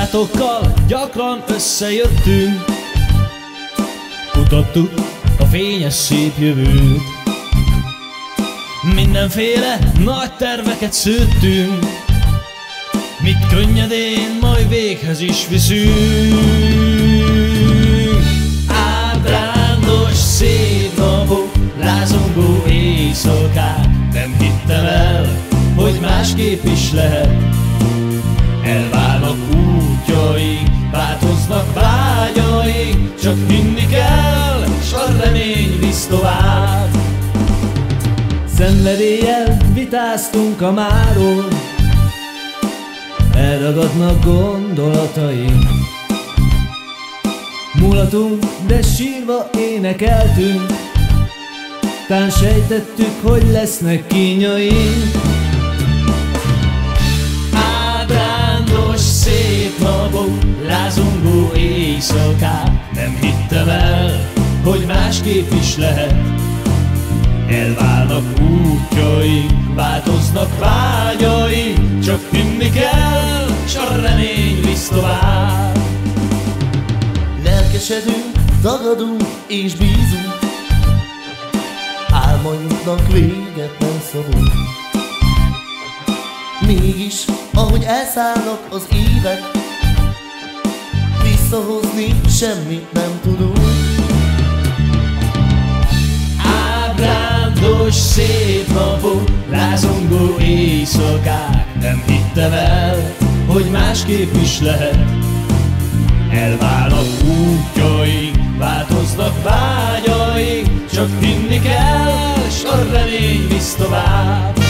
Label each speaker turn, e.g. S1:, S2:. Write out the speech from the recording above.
S1: barátokkal gyakran összejöttünk, kutattuk a fényes szép jövőt. Mindenféle nagy terveket szőttünk, mit könnyedén majd véghez is viszünk. Ábrándos szép napok, lázongó éjszakák, nem hittem el, hogy másképp is lehet. Elválnak útjaink, változnak vágyaink, csak hinni kell, s a remény visz tovább. Szenvedéllyel vitáztunk a máról, elragadnak gondolataink. Mulatunk, de sírva énekeltünk, tán sejtettük, hogy lesznek kínjaink. Ábrándos szép napok, lázongó éjszakák, nem hittem el, hogy másképp is lehet. Elválnak útjaink, változnak vágyaink, csak hinni kell, s a remény visz tovább.
S2: Lelkesedünk, tagadunk és bízunk, álmainknak véget nem szabunk. Mégis, ahogy elszállnak az évek, visszahozni semmit nem tudunk.
S1: Ábrándos szép napok, lázongó éjszakák, nem hittem el, hogy másképp is lehet. Elválnak útjaink, változnak vágyaink, csak hinni kell, s a remény visz tovább.